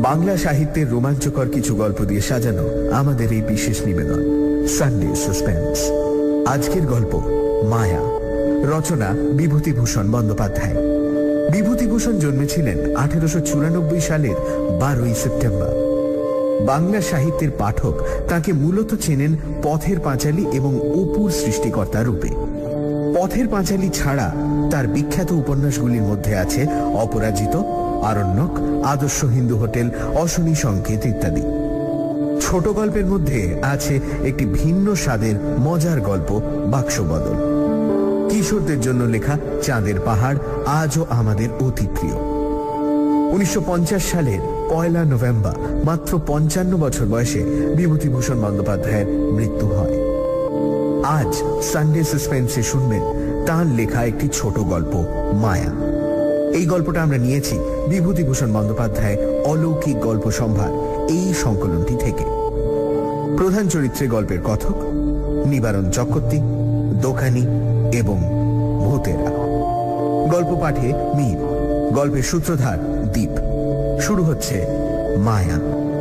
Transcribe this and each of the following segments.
বাংলা সাহিত্যের রোমাঞ্চকর কিছু গল্প দিয়ে সাজানো আমাদের এই বিশেষ নিবেদন সানডে সাসপেন্স। আজকের গল্প মায়া, রচনা বিভূতিভূষণ বন্দ্যোপাধ্যায়। বিভূতিভূষণ জন্মেছিলেন 1894 সালের 12ই সেপ্টেম্বর। বাংলা সাহিত্যের পাঠক তাকে মূলত চেনেন পথের পাঁচালী এবং অপুর সৃষ্টিকর্তা রূপে। পথের পাঁচালী ছাড়া তার বিখ্যাত উপন্যাসগুলির মধ্যে আছে অপরাজিত, আরণ্যক, আদর্শ হিন্দু হোটেল, অশনি সংকেত ইত্যাদি। ছোট গল্পের মধ্যে আছে একটি ভিন্ন স্বাদের মজার গল্প বাক্সবদল। কিশোরদের জন্য লেখা চাঁদের পাহাড় আজও আমাদের অতি প্রিয়। 1950 সালের 1 নভেম্বর মাত্র 55 বছর বয়সে বিভূতিভূষণ বন্দ্যোপাধ্যায়ের মৃত্যু হয়। আজ সানডে সাসপেন্সে শুনবেন তাঁর লেখা একটি ছোট গল্প মায়া। এই গল্পটা আমরা নিয়েছি বিভূতিভূষণ বন্দ্যোপাধ্যায় অলৌকিক গল্প সম্ভার এই সংকলনটি থেকে। প্রধান চরিত্রে গল্পের কথক নিবারণ চক্রবর্তী, দোকানি এবং ভূতেরা। গল্প পাঠে মীর, গল্পের সূত্রধার দীপ। শুরু হচ্ছে মায়া।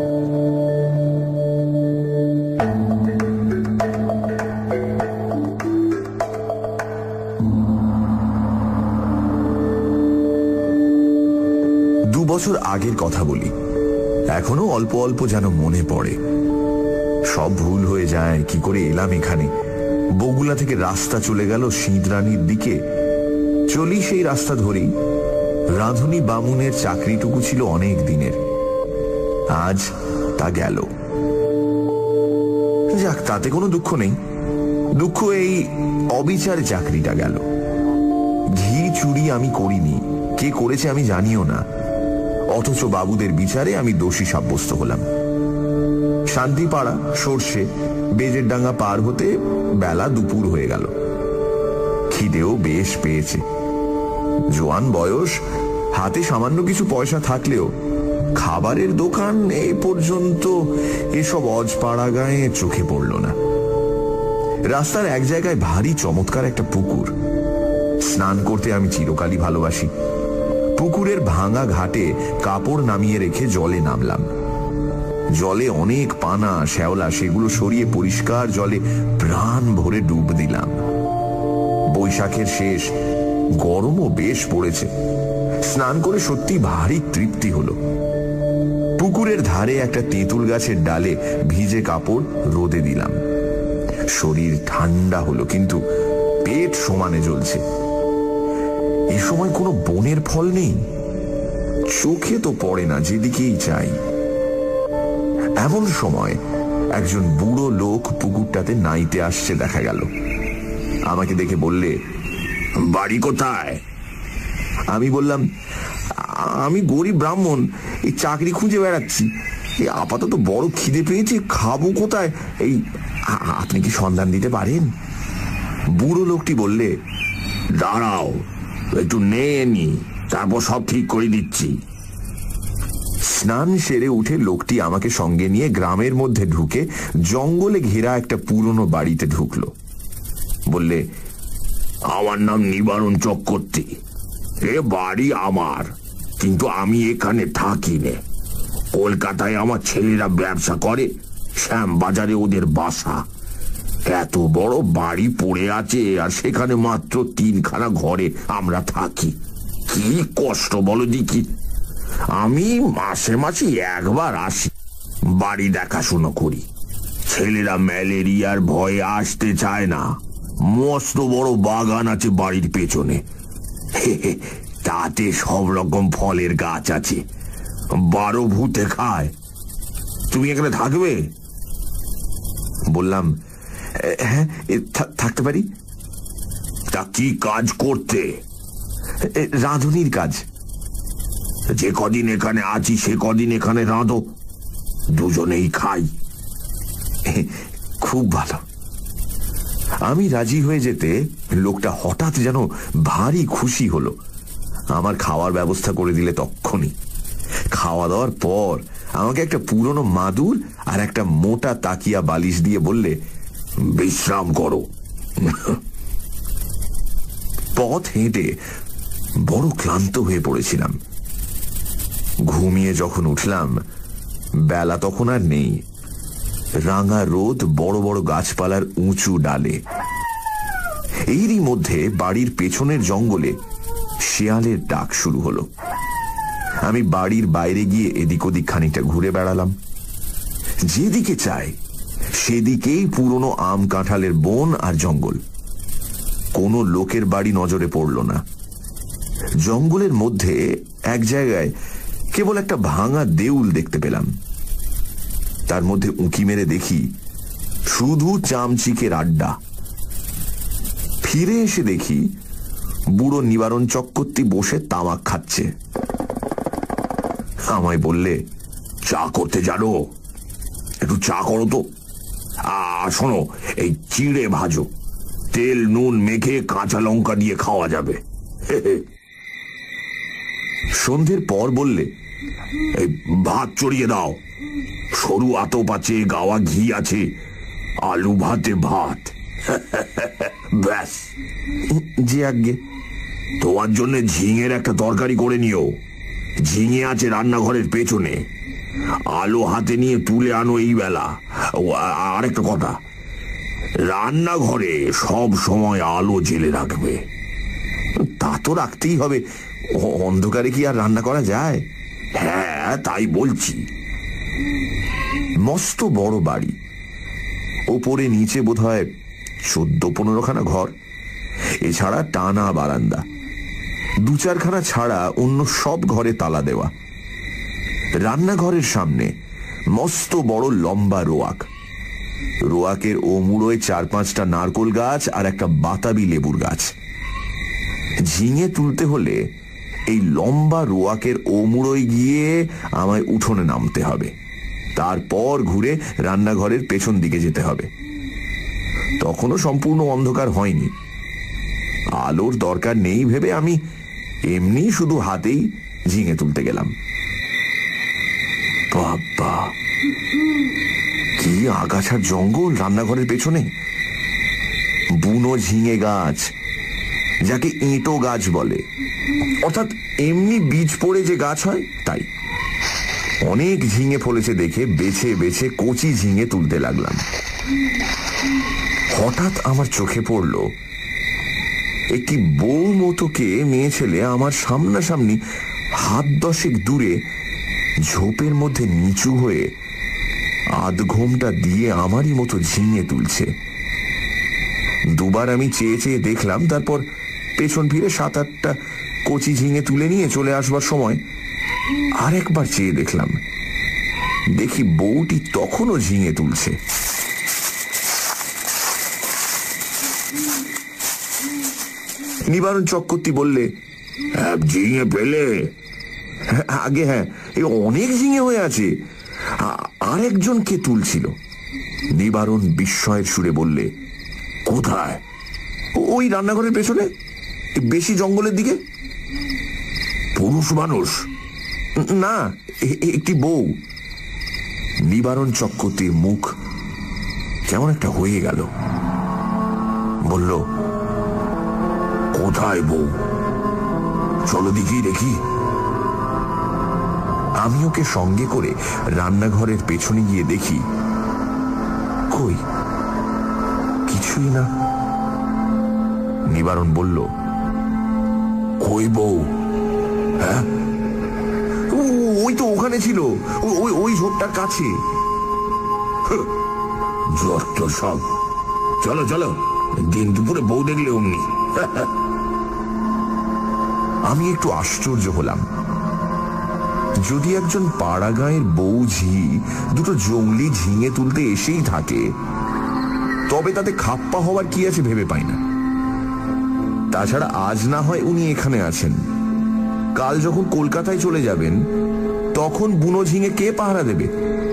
বছর আগের কথা বলি, এখনো অল্প অল্প যেন মনে পড়ে। সব ভুল হয়ে যায় কি করে এলাম এখানে। বগুলা থেকে রাস্তা চলে গেল সিঁদরানির দিকে। চলি সেই রাস্তা ধরেই। রাঁধুনি বামুনের চাকরিটুকু ছিল অনেক দিনের, আজ তা গেল। যাক, তাতে কোনো দুঃখ নেই। দুঃখ এই অবিচার চাকরিটা গেল। ঘি চুরি আমি করিনি, কে করেছে আমি জানিও না, অথচ বাবুদের বিচারে আমি দোষী সাব্যস্ত হলাম। শান্তিপাড়া সর্ষে বেজের ডাঙ্গা পার হতে বেলা দুপুর হয়ে গেল। খিদেও বেশ পেয়েছে। জোয়ান বয়স, হাতে সামান্য কিছু পয়সা থাকলেও খাবারের দোকান এ পর্যন্ত এসব অজপাড়া গায়ে চোখে পড়ল না। রাস্তার এক জায়গায় ভারী চমৎকার একটা পুকুর। স্নান করতে আমি চিরকালই ভালোবাসি। পুকুরের ভাঙা ঘাটে কাপড় নামিয়ে রেখে জলে নামলাম। জলে অনেক পানা শ্যাওলা, সেগুলো সরিয়ে পরিষ্কার জলে প্রাণ ভরে ডুব দিলাম। বৈশাখের শেষ, গরমও বেশ পড়েছে। স্নান করে সত্যি ভারী তৃপ্তি হলো। পুকুরের ধারে একটা তেঁতুল গাছের ডালে ভিজে কাপড় রোদে দিলাম। শরীর ঠান্ডা হলো, কিন্তু পেট সমানে জ্বলছে। এ সময় কোনো বনের ফল নেই, চোখে তো পড়ে না যেদিকেই চাই। এমন সময় একজন বুড়ো লোক পুকুরটাতে নাইতে আসছে দেখা গেল। আমাকে দেখে বললে, বাড়ি কোথায়? আমি বললাম, আমি গরিব ব্রাহ্মণ, এই চাকরি খুঁজে বেড়াচ্ছি। এই আপাতত বড় খিদে পেয়েছে, খাবো কোথায়? এই আপনি কি সন্ধান দিতে পারেন? বুড়ো লোকটি বললে, দাঁড়াও, একটু নিয়ে নি, তারপর সব ঠিক করে দিচ্ছি। স্নান সেরে উঠে লোকটি আমাকে সঙ্গে নিয়ে গ্রামের মধ্যে ঢুকে জঙ্গলে ঘেরা একটা পুরনো বাড়িতে ঢুকলো। বললে, আমার নাম নিবারণ চক্রবর্তী, এ বাড়ি আমার, কিন্তু আমি এখানে থাকি নে। কলকাতায় আমার ছেলেরা ব্যবসা করে, শ্যামবাজারে ওদের বাসা। এত বড় বাড়ি পড়ে আছে, আর সেখানে মাত্র 3খানা ঘরে আমরা থাকি। কি কষ্ট বলো দেখি। আমি মাসে মাসে একবার আসি, বাড়ি দেখাশুনো করি। ছেলেরা ম্যালেরিয়ার ভয়ে আসতে চায় না। মস্ত বড় বাগান আছে বাড়ির পেছনে, তাতে সব রকম ফলের গাছ আছে। 12 ভূতে খায়। তুমি এখানে থাকবে? বললাম, হ্যাঁ, থাকতে পারি। তা কি কাজ করতে? রাঁধুনির কাজ। যে কদিন এখানে আছি সে কদিন এখানে রাঁধো, দুজনেই খাই। খুব ভালো। আমি রাজি হয়ে যেতে লোকটা হঠাৎ যেন ভারী খুশি হলো। আমার খাওয়ার ব্যবস্থা করে দিলে তক্ষুনি। খাওয়া দাওয়ার পর আমাকে একটা পুরনো মাদুর আর একটা মোটা তাকিয়া বালিশ দিয়ে বললে, বিশ্রাম করো। পথ হেঁটে বড় ক্লান্ত হয়ে পড়েছিলাম। ঘুমিয়ে যখন উঠলাম বেলা তখন আর নেই। রাঙা রোদ বড় বড় গাছপালার উঁচু ডালে। এরই মধ্যে বাড়ির পেছনের জঙ্গলে শেয়ালের ডাক শুরু হলো। আমি বাড়ির বাইরে গিয়ে এদিক ওদিক খানিকটা ঘুরে বেড়ালাম। যেদিকে চাই সেদিকেই পুরনো আম কাঁঠালের বন আর জঙ্গল। কোনো লোকের বাড়ি নজরে পড়ল না। জঙ্গলের মধ্যে এক জায়গায় কেবল একটা ভাঙা দেউল দেখতে পেলাম। তার মধ্যে উঁকি মেরে দেখি শুধু চামচিকের আড্ডা। ফিরে এসে দেখি বুড়ো নিবারণ চক্রবর্তী বসে তামাক খাচ্ছে। আমায় বললে, চা করতে জানো? একটু চা করো তো। শোনো, এই চিড়ে ভাজো, তেল নুন মেখে কাঁচা লঙ্কা দিয়ে খাওয়া যাবে। সন্ধ্যের পর বললে, এই ভাত চড়িয়ে দাও, সরু আতপ আছে, গাওয়া ঘি আছে, আলু ভাতে ভাত। ব্যাস। যে আজ্ঞে। তোমার জন্য ঝিঙের একটা তরকারি করে নিও। ঝিঙে আছে রান্নাঘরের পেছনে। আলো হাতে নিয়ে তুলে আনো এই বেলা। আর একটা কথা, রান্নাঘরে সব সময় আলো জেলে রাখবে। তা তো রাখতেই হবে, অন্ধকারে কি আর রান্না করা যায়? হ্যাঁ, তাই বলছি। মস্ত বড় বাড়ি, ওপরে নিচে বোধহয় 14-15 খানা ঘর, এছাড়া টানা বারান্দা। 2-4 খানা ছাড়া অন্য সব ঘরে তালা দেওয়া। রান্নাঘরের সামনে মস্ত বড় লম্বা রোয়াক। রোয়াকের ও মুড়োয় 4-5টা নারকোল গাছ আর একটা বাতাবি লেবুর গাছ। ঝিঙে তুলতে হলে এই লম্বা রোয়াকের ও মুড়োয় গিয়ে আমায় উঠোনে নামতে হবে, তারপর ঘুরে রান্নাঘরের পেছন দিকে যেতে হবে। তখনও সম্পূর্ণ অন্ধকার হয়নি। আলোর দরকার নেই ভেবে আমি এমনি শুধু হাতেই ঝিঙে তুলতে গেলাম। বাবা, কি আগাছার জঙ্গল রান্নাঘরের পেছনে! বুনো ঝিঙে গাছ, যাকে ইঁটো গাছ বলে, অর্থাৎ এমনি বীজ পড়ে যে গাছ হয় তাই। অনেক ঝিঙে ফলেছে দেখে বেছে বেছে কচি ঝিঙে তুলতে লাগলাম। হঠাৎ আমার চোখে পড়ল একটি বউ মতোকে মেয়ে ছেলে আমার সামনাসামনি হাত 10 দূরে ঝোপের মধ্যে নিচু হয়ে আধঘোমটা দিয়ে আমারই মতো ঝিঙে তুলছে। দুবার আমি চেয়ে চেয়ে দেখলাম, তারপর পেছন ফিরে 7-8টা কচি ঝিঙে তুলে নিয়ে চলে আসবার সময় আরেকবার চেয়ে দেখলাম। দেখি বউটি তখনও ঝিঙে তুলছে। নিবারণ চক্রবর্তী বললে, ঝিঙে পেলে? আগে হ্যাঁ, অনেক ঝিঙে হয়ে আছে। আরেকজন কে তুলছিল? নিবারণ বিস্ময়ের সুরে বললে, কোথায়? ওই রান্নাঘরের পেছনে, বেশি জঙ্গলের দিকে। পুরুষ মানুষ? না, একটি বউ। নিবারণ চক্রবর্তীর মুখ কেমন একটা হয়ে গেল। বলল, কোথায় বউ? চলো দিকেই দেখি। আমি ওকে সঙ্গে করে রান্নাঘরের পেছনে গিয়ে দেখি, কই কিছুই না। নিবারণ বলল, কই বউ? হ্যাঁ, ওই তো ওখানে ছিল, ওই ঝোপটার কাছে। যত সব। চলো চলো, দিন দুপুরে বউ দেখলে অমনি। আমি একটু আশ্চর্য হলাম। যদি একজন পাড়া গাঁয়ের বউ ঝি দুটো জঙ্গলি ঝিঙে তুলতে এসেই থাকে, তবে তাতে খাপ্পা হওয়ার কি আছে ভেবে পাই না। তাছাড়া আজ না হয় উনি এখানে আছেন, কাল যখন কলকাতায় চলে যাবেন তখন বুনো ঝিঙে কে পাহারা দেবে?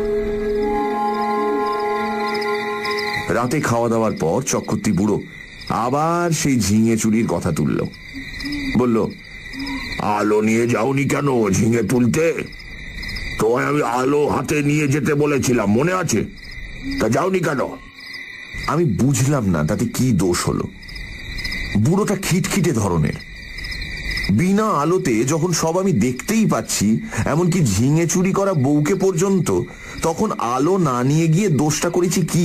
রাতে খাওয়া দাওয়ার পর চক্রবর্তী বুড়ো আবার সেই ঝিঙে চুরির কথা তুলল। বলল, আলো নিয়ে যাওনি কেন ঝিঙে তুলতে? তোমায় আমি আলো হাতে নিয়ে যেতে বলেছিলাম, মনে আছে? তা যাওনি কেন? আমি বুঝলাম না তাতে কি দোষ হলো। বুড়োটা খিটখিটে ধরনের, বিনা আলোতে যখন সব আমি দেখতেই পাচ্ছি, এমনকি ঝিঙে চুরি করা বউকে পর্যন্ত, তখন আলো না নিয়ে গিয়ে দোষটা করেছি কি?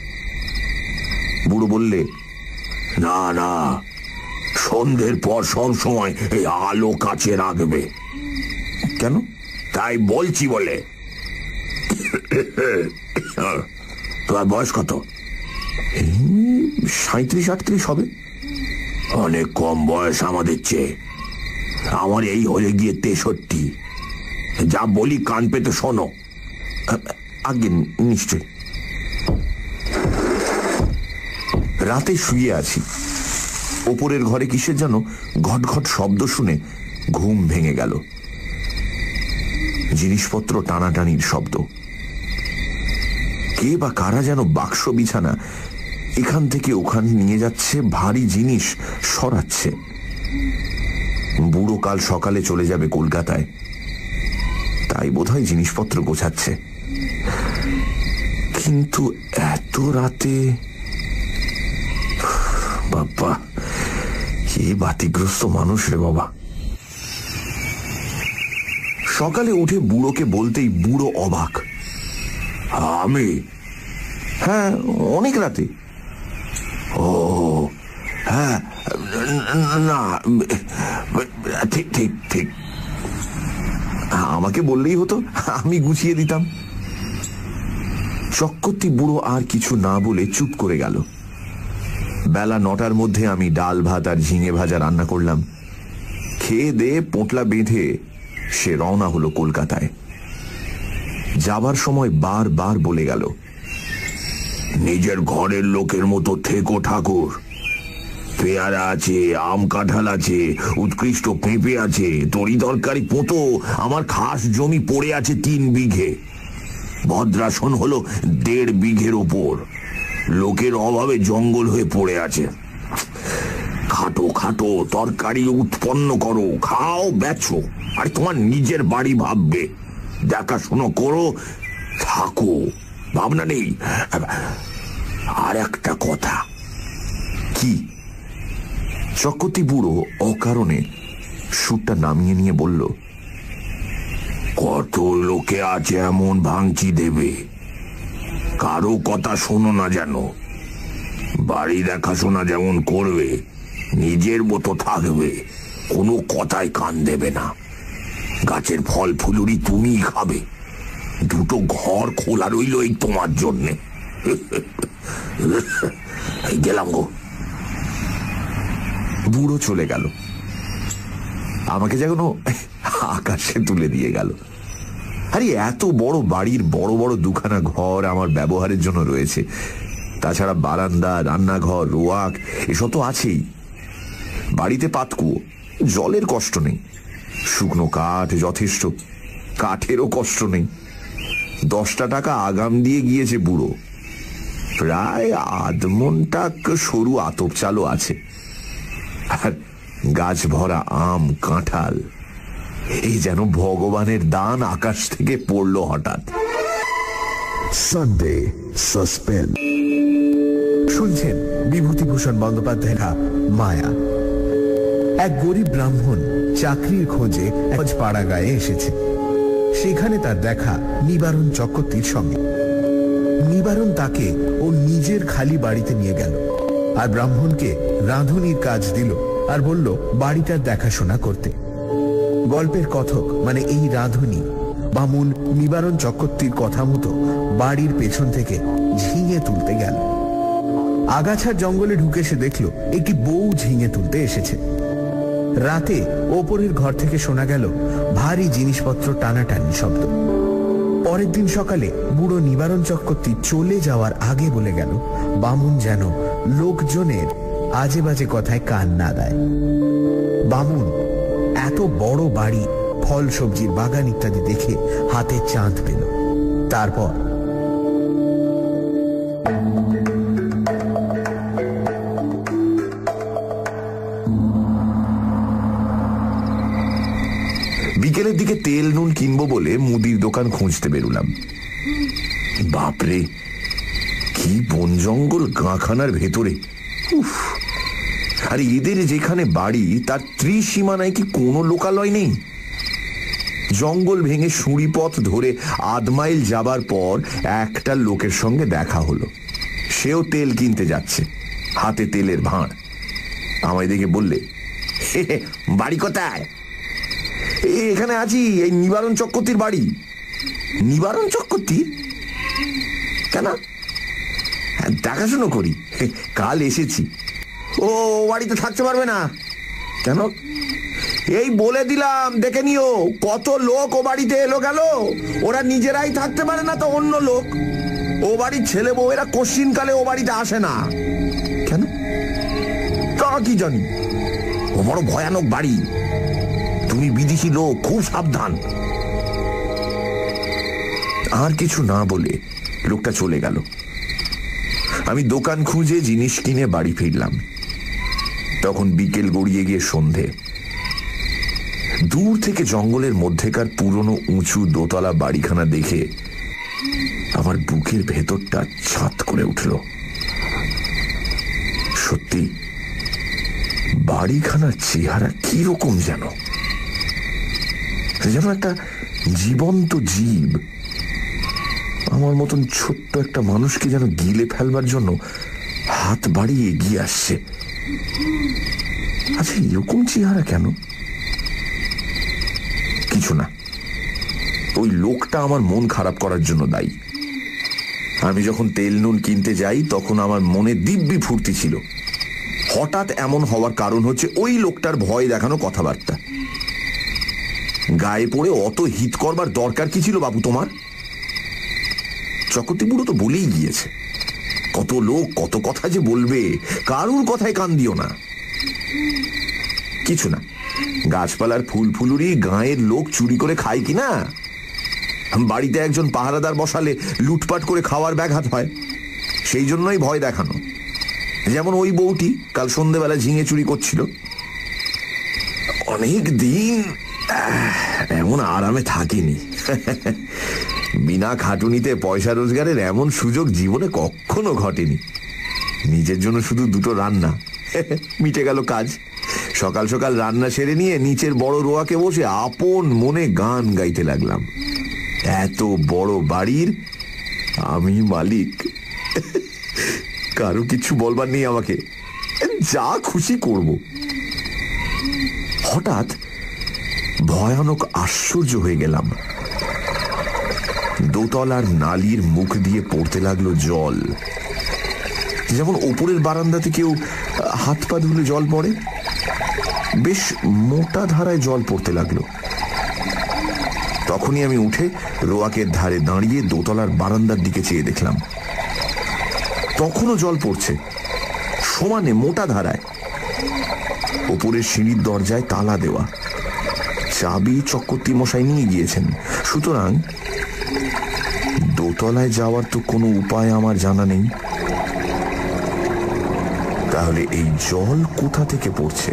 বুড়ো বললে, না না, সন্ধ্যের পর সব সময় এই আলো কাছে রাখবে। কেন? তাই বলছি বলে। তোমার বয়স কত? 37-38 হবে। অনেক কম বয়স আমাদের চেয়ে। আমার এই হলে গিয়ে 63। যা বলি কান পেতে শোনো। আগে নিশ্চয়। রাতে শুয়ে আছি, ওপরের ঘরে কিসের যেন ঘটঘট শব্দ শুনে ঘুম ভেঙে গেল। জিনিসপত্র টানাটানির শব্দ। কে বা কারা যেন বাক্স বিছানা এখান থেকে ওখানে নিয়ে যাচ্ছে, ভারী জিনিস সরাচ্ছে। বুড়ো কাল সকালে চলে যাবে কলকাতায়, তাই বোধহয় জিনিসপত্র গোছাচ্ছে। কিন্তু এত রাতে, বাবা, কে বাতিগ্রস্ত মানুষ রে বাবা। সকালে উঠে বুড়োকে বলতেই বুড়ো অবাক। আমি? হ্যাঁ, অনেক রাতে। ও হ্যাঁ, না ঠিক ঠিক ঠিক। আমাকে বললেই হতো, আমি গুছিয়ে দিতাম। চক্রবর্তী বুড়ো আর কিছু না বলে চুপ করে গেল। বেলা 9টার মধ্যে আমি ডাল ভাত আর ঝিঙে ভাজা রান্না করলাম। খেয়ে দিয়ে পোঁটলা বেঁধে সে রওনা হলো কলকাতায়। যাবার সময় বারবার বলে গেল, নিজের ঘরের লোকের মতো থেকো ঠাকুর। পেয়ারা আছে, আম কাঁঠাল আছে, উৎকৃষ্ট পেঁপে আছে, তরি তরকারি পোঁতো আমার খাস জমি পড়ে আছে 3 বিঘে। ভদ্রাসন হলো 1.5 বিঘের ওপর। লোকের অভাবে জঙ্গল হয়ে পড়ে আছে। খাটো খাটো তরকারি উৎপন্ন করো, খাও, বেচো, আর তোমার নিজের বাড়ি ভাববে, দেখাশুনো করো, থাকো, ভাবনা নেই। আর একটা কথা। কি? চক্রবর্তী বুড়ো অকারণে সুরটা নামিয়ে নিয়ে বলল, কত লোকে আছে এমন ভাঙচি দেবে, কারো কথা শোনো না যেন। বাড়ি দেখাশোনা যেমন করবে, নিজের মতো থাকবে, কোনো কথায় কান দেবে না। গাছের ফল ফুলুরি তুমিই খাবে, 2টো ঘর খোলা রইল এই তোমার জন্যে। গেলাম গো। বুড়ো চলে গেল। আমাকে যেন আকাশে তুলে দিয়ে গেল। আরে, এত বড় বাড়ির বড় বড় 2খানা ঘর আমার ব্যবহারের জন্য রয়েছে। তাছাড়া বারান্দা, রান্নাঘর, রোয়াক এসব তো আছেই। বাড়িতে পাতকুয়ো, জলের কষ্ট নেই। শুকনো কাঠ যথেষ্ট, কাঠেরও কষ্ট নেই। 10টা টাকা আগাম দিয়ে গিয়েছে বুড়ো। প্রায় 1/2 মণ সরু আতপ চালও আছে। আর গাছ ভরা আম, কাঁঠাল। এই যেন ভগবানের দান আকাশ থেকে পড়ল হঠাৎ। সানডে সাসপেন্স শুনছেন বিভূতিভূষণ বন্দ্যোপাধ্যায়ের মায়া। এক গরিব ব্রাহ্মণ চাকরির খোঁজে এক পাড়া গায়ে এসেছে। সেখানে তার দেখা নিবারণ চক্রবর্তীর সঙ্গে। নিবারণ তাকে ও নিজের খালি বাড়িতে নিয়ে গেল, আর ব্রাহ্মণকে রাঁধুনির কাজ দিল, আর বলল বাড়িটার দেখাশোনা করতে। গল্পের কথক মানে এই রাঁধুনি বামুন নিবারণ চক্রবর্তীর কথা মতো বাড়ির পেছন থেকে ঝিঙে তুলতে গেল। আগাছার জঙ্গলে ঢুকে সে দেখল একটি বউ ঝিঙে তুলতে এসেছে। রাতে ওপরের ঘর থেকে শোনা গেল ভারী জিনিসপত্র টানাটানি শব্দ। পরের দিন সকালে বুড়ো নিবারণ চক্রবর্তী চলে যাওয়ার আগে বলে গেল বামুন যেন লোকজনের আজে বাজে কথায় কান না দেয়। বামুন এত বড় বাড়ি, ফল সবজির বাগান ইত্যাদি দেখে হাতে চাঁদ পেল। তারপর বিকেলের দিকে তেল নুন কিনবো বলে মুদির দোকান খুঁজতে বেরুলাম। বাপরে, কি বন জঙ্গল গাঁখানার ভেতরে! উফ, আর এদের যেখানে বাড়ি তার ত্রিসীমানায় কি কোনো লোকালয় নেই? জঙ্গল ভেঙে সুড়ি পথ ধরে 1/2 মাইল যাবার পর একটা লোকের সঙ্গে দেখা হলো। সেও তেল কিনতে যাচ্ছে, হাতে তেলের ভাঁড়। আমায় দেখে বললে, বাড়ি কোথায়? এখানে আছি, এই নিবারণ চক্রবর্তীর বাড়ি। নিবারণ চক্রবর্তী? কেন? দেখাশুনো করি, কাল এসেছি। ও বাড়িতে থাকতে পারবে না কেন? এই বলে দিলাম, দেখে নিও, কত লোক ও বাড়িতে এলো গেল, ওরা নিজেরাই থাকতে পারে না তো অন্য লোক। ও বাড়ির ছেলে বউয়েরা কোশ্চিনকালে ও বাড়িতে আসে না। কেন? তা কি জানি, ও বড় ভয়ানক বাড়ি। তুমি বিদেশি লোক, খুব সাবধান। আর কিছু না বলে লোকটা চলে গেল। আমি দোকান খুঁজে জিনিস কিনে বাড়ি ফিরলাম। তখন বিকেল গড়িয়ে গিয়ে সন্ধে। দূর থেকে জঙ্গলের মধ্যেকার পুরনো উঁচু দোতলা বাড়িখানা দেখে আমার বুকের ভেতরটা ছাত করে উঠল। সত্যি বাড়িখানার চেহারা কিরকম যেন একটা জীবন্ত জীব আমার মতন ছোট্ট একটা মানুষকে যেন গিলে ফেলবার জন্য হাত বাড়িয়ে এগিয়ে আসছে। আচ্ছা, এরকম চেহারা কেন? কিছু না, ওই লোকটা আমার মন খারাপ করার জন্য দায়ী। আমি যখন তেল নুন কিনতে যাই তখন আমার মনে দিব্যি ফুর্তি ছিল। হঠাৎ এমন হওয়ার কারণ হচ্ছে ওই লোকটার ভয় দেখানো কথাবার্তা। গায়ে পড়ে অত হিত করবার দরকার কি ছিল বাবু তোমার? চক্রবর্তী বুড়ো তো বলেই গিয়েছে, কত লোক কত কথা যে বলবে, কারুর কথায় কান দিও না। কিছু না, গাছপালার ফুল ফুলুরি গাঁয়ের লোক চুরি করে খায় কিনা? বাড়িতে একজন পাহারাদার বসালে লুটপাট করে খাওয়ার ব্যাঘাত হয়, সেই জন্যই ভয় দেখানো। যেমন ওই বউটি কাল সন্ধ্যেবেলা ঝিঙে চুরি করছিল। অনেক দিন এমন আরামে থাকিনি। বিনা খাটুনিতে পয়সা রোজগারের এমন সুযোগ জীবনে কখনো ঘটেনি। নিজের জন্য শুধু 2টো রান্না, মিটে গেল কাজ। সকাল সকাল রান্না সেরে নিয়ে নিচের বড় রোয়াকে বসে আপন মনে গান গাইতে লাগলাম। এত বড় বাড়ির আমি মালিক, কারো কিছু বলবার নেই আমাকে, যা খুশি করব। হঠাৎ ভয়ানক আশ্চর্য হয়ে গেলাম। দোতলার নালির মুখ দিয়ে পড়তে লাগলো জল, যেমন ওপরের বারান্দাতে কেউ হাত পা ধুলে জল পড়ে। বেশ মোটা ধারায় জল পড়তে লাগলো। তখনই আমি উঠে রোয়াকের ধারে দাঁড়িয়ে দোতলার বারান্দার দিকে চেয়ে দেখলাম, তখনও জল পড়ছে, সমানে মোটা ধারায়। ওপরের সিঁড়ির দরজায় তালা দেওয়া, চাবি চক্রবর্তী মশাই নিয়ে গিয়েছেন। সুতরাং দোতলায় যাওয়ার তো কোনো উপায় আমার জানা নেই। তাহলে এই জল কোথা থেকে পড়ছে?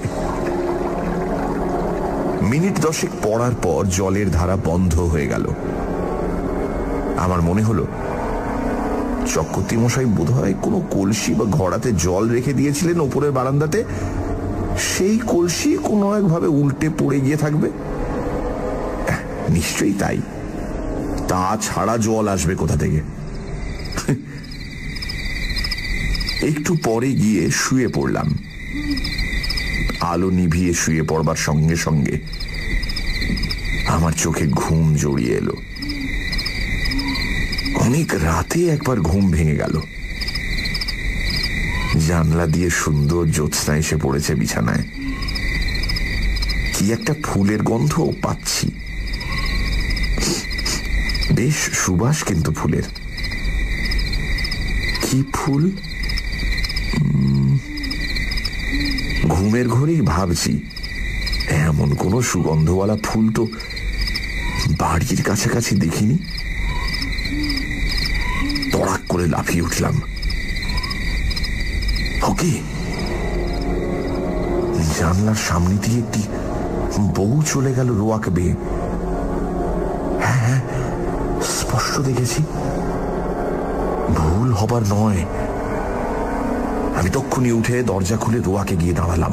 মিনিট 10 পড়ার পর জলের ধারা বন্ধ হয়ে গেল। আমার মনে হলো চক্রবর্তী মশাই বোধহয় কোনো কলসি বা ঘড়াতে জল রেখে দিয়েছিলেন ওপরের বারান্দাতে। সেই কলসি কোনো একভাবে উল্টে পড়ে গিয়ে থাকবে। নিশ্চয়ই তাই, তাছাড়া জল আসবে কোথা থেকে? একটু পরে গিয়ে শুয়ে পড়লাম। আলো নিভিয়ে শুয়ে পড়বার সঙ্গে সঙ্গে আমার চোখে ঘুম জড়িয়ে এলো। অনেক রাতে একবার ঘুম ভেঙে গেল। জানলা দিয়ে সুন্দর জ্যোৎস্না এসে পড়েছে বিছানায়। কি একটা ফুলের গন্ধ পাচ্ছি, বেশ সুবাস কিন্তু ফুলের। কি ফুল? ঘুমের ঘরেই ভাবছি, এমন কোনো সুগন্ধওয়ালা ফুল তো বাড়ির কাছাকাছি দেখিনি। তড়াক করে লাফিয়ে উঠলাম। ওকে, জানলার সামনে দিয়ে একটি বউ চলে গেল রোয়াক বেয়ে। হ্যাঁ হ্যাঁ, স্পষ্ট দেখেছি, ভুল হবার নয়। আমি তক্ষুনি উঠে দরজা খুলে রোয়াকে গিয়ে দাঁড়ালাম।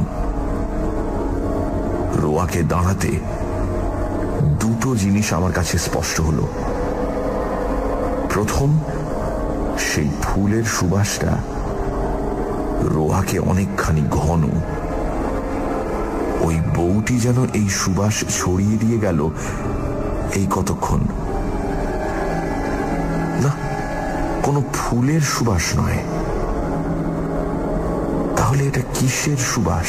রোয়াকে দাঁড়াতে দুটো জিনিস আমার কাছে স্পষ্ট হলো। প্রথম, সেই ফুলের সুবাসটা রোয়াকে অনেকখানি ঘন। ওই বউটি যেন এই সুবাস ছড়িয়ে দিয়ে গেল এই কতক্ষণ। না, কোনো ফুলের সুবাস নয়। তাহলে এটা কিসের সুবাস?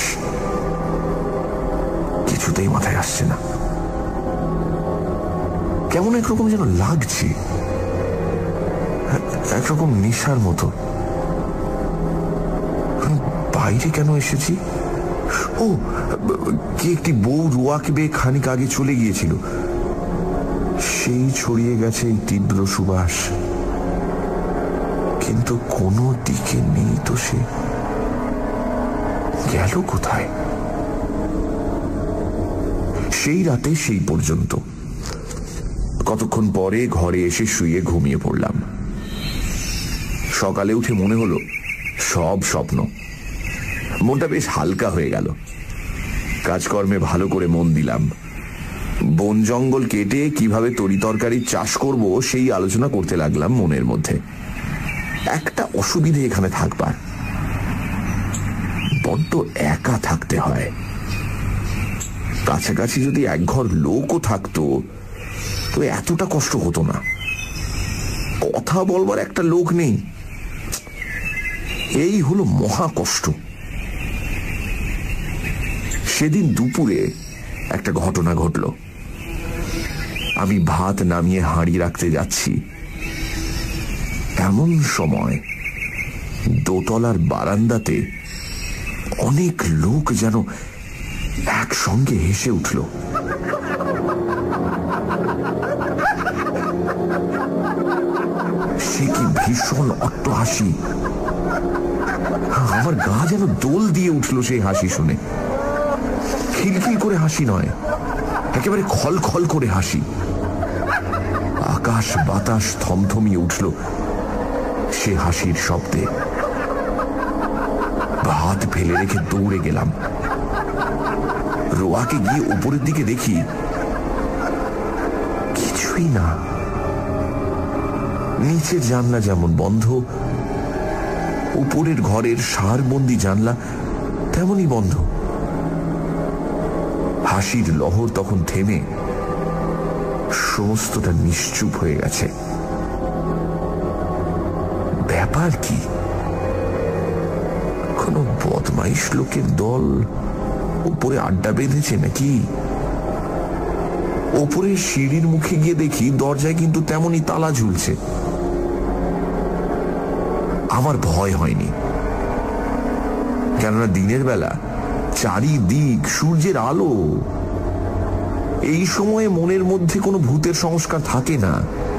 কিছুতেই মাথায় আসছে না। কেমন একরকম যেন লাগছে, একরকম নেশার মতো। বাইরে কেন এসেছি? ও, কি একটি বউ রোয়াকে বেয়ে খানিক আগে চলে গিয়েছিল, সেই ছড়িয়ে গেছে এই তীব্র সুবাস। কিন্তু কোনো দিকে নেই তো। সে গেল কোথায়? সেই রাতে সেই পর্যন্ত। কতক্ষণ পরে ঘরে এসে শুয়ে ঘুমিয়ে পড়লাম। সকালে উঠে মনে হলো সব স্বপ্ন। মনটা বেশ হালকা হয়ে গেল। কাজকর্মে ভালো করে মন দিলাম। বন জঙ্গল কেটে কিভাবে তরিতরকারির চাষ করব সেই আলোচনা করতে লাগলাম মনের মধ্যে। একটা অসুবিধে এখানে থাকবার, বড্ড একা থাকতে হয়। কাছাকাছি যদি একঘর লোকও থাকতো তো এতটা কষ্ট হতো না। কথা বলবার একটা লোক নেই, এই হলো মহা কষ্ট। সেদিন দুপুরে একটা ঘটনা ঘটল। আমি ভাত নামিয়ে হাঁড়ি রাখতে যাচ্ছি, এমন সময় দোতলার বারান্দাতে অনেক লোক যেন একসঙ্গে হেসে উঠল। সে কি ভীষণ অট্ট হাসি! আমার গা যেন দোল দিয়ে উঠল সেই হাসি শুনে। খিলখিল করে হাসি নয়, একেবারে খলখল করে হাসি। আকাশ বাতাস থমথমিয়ে উঠল সে হাসির শব্দে। ভাত ফেলে রেখে দৌড়ে গেলাম। রোয়াকে গিয়ে উপরের দিকে দেখি, কিছুই না। নিচের জানলা যেমন বন্ধ, উপরের ঘরের সারবন্দি জানলা তেমনই বন্ধ। হাসির লহর তখন থেমে সমস্তটা নিশ্চুপ হয়ে গেছে। ব্যাপার কি? কোন বদমাইশ লোকের দল উপরে আড্ডা বেঁধেছে নাকি? ওপরে সিঁড়ির মুখে গিয়ে দেখি দরজায় কিন্তু তেমনই তালা ঝুলছে। আমার ভয় হয়নি, কেননা দিনের বেলা চারিদিক সূর্যের আলো। এই সময়ে মনের মধ্যে কোনো ভূতের সংস্কার থাকে না।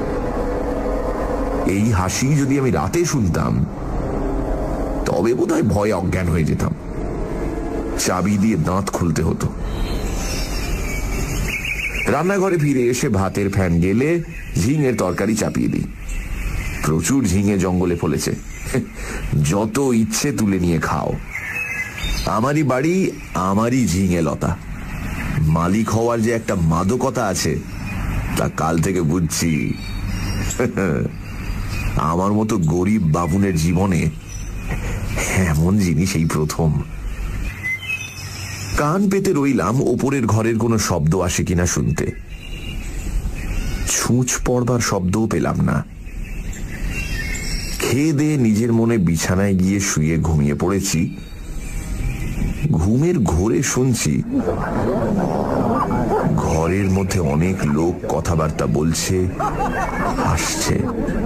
এই হাসি যদি আমি রাতে শুনতাম তবে বোধহয় ভয়ে অজ্ঞান হয়ে যেতাম। চাবি দিয়ে দাঁত খুলতে হতো। রান্নাঘরে ফিরে এসে ভাতের ফ্যান গেলে ঝিঙের তরকারি চাপিয়ে দিই। প্রচুর ঝিঙে জঙ্গলে ফলেছে, যত ইচ্ছে তুলে নিয়ে খাও। আমারই বাড়ি, আমারই ঝিঙে লতা। মালিক হওয়ার যে একটা মাদকতা আছে তা কাল থেকে বুঝছি। আমার মতো গরিব বাবুনের জীবনে এমন জিনিস এই প্রথম। কান পেতে রইলাম ওপরের ঘরের কোনো শব্দ আসে কিনা শুনতে। ছুঁচ পড়বার শব্দও পেলাম না। খেয়ে দিয়ে নিজের মনে বিছানায় গিয়ে শুয়ে ঘুমিয়ে পড়েছি। ঘুমের ঘোরে শুনছি ঘরের মধ্যে অনেক লোক কথাবার্তা বলছে, হাসছে।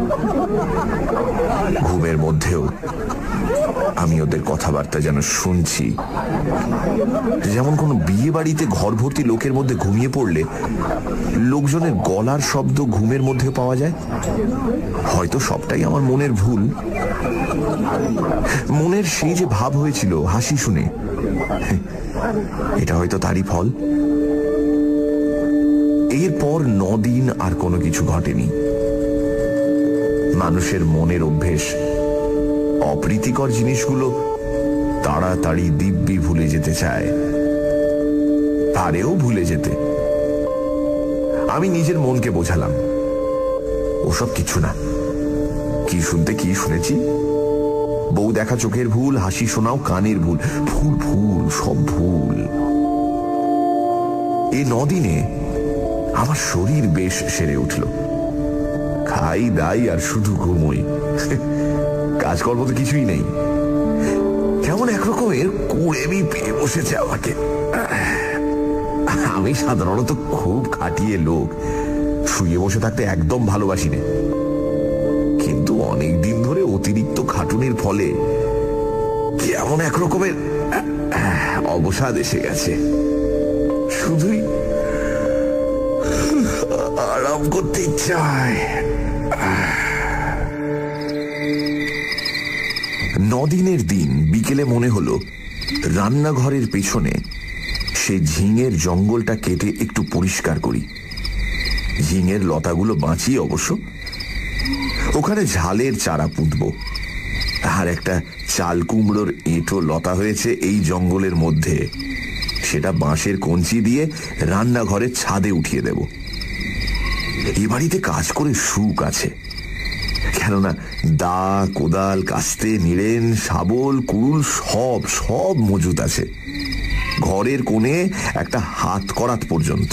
ঘুমের মধ্যেও আমি ওদের কথাবার্তা যেন শুনছি। যেমন কোনো বিয়ে বাড়িতে ঘর ভর্তি লোকের মধ্যে ঘুমিয়ে পড়লে লোকজনের গলার শব্দ ঘুমের মধ্যে পাওয়া যায়। হয়তো সবটাই আমার মনের ভুল। মনের সেই যে ভাব হয়েছিল হাসি শুনে, এটা হয়তো তারই ফল। এরপর 9 দিন আর কোনো কিছু ঘটেনি। মানুষের মনের অভ্যেস অপ্রীতিকর জিনিসগুলো তাড়াতাড়ি দিব্যি ভুলে যেতে চায়, পারেও ভুলে যেতে। আমি নিজের মনকে বোঝালাম ওসব কিছু না, কি শুনতে কি শুনেছি, বউ দেখা চোখের ভুল, হাসি শোনাও কানের ভুল, ভুল ভুল সব ভুল। এই 9 দিনে আমার শরীর বেশ সেরে উঠল। খাই দাই আর শুধু ঘুমোই, কাজকর্ম তো কিছুই নেই। কেমন একরকমের কুড়েমি পেয়ে বসেছে আমাকে। আমি সাধারণত খুব খাটিয়ে লোক, শুয়ে বসে থাকতে একদম ভালোবাসি না, কিন্তু অনেকদিন ধরে অতিরিক্ত খাটুনির ফলে কেমন একরকমের অবসাদ এসে গেছে। শুধুই আরাম করতে ইচ্ছা হয়। 9 দিনের দিন বিকেলে মনে হলো রান্নাঘরের পেছনে সে ঝিঙের জঙ্গলটা কেটে একটু পরিষ্কার করি। ঝিঙের লতাগুলো বাঁচিয়ে অবশ্য। ওখানে ঝালের চারা পুঁতব। আর একটা চাল কুমড়োর এঁটো লতা হয়েছে এই জঙ্গলের মধ্যে, সেটা বাঁশের কঞ্চি দিয়ে রান্নাঘরের ছাদে উঠিয়ে দেব। এ বাড়িতে কাজ করে সুখ আছে, কেননা দা, কোদাল, কাস্তে, নিড়েন, শাবল, কুড়ুল সব সব মজুত আছে। ঘরের কোণে একটা হাত করাত পর্যন্ত।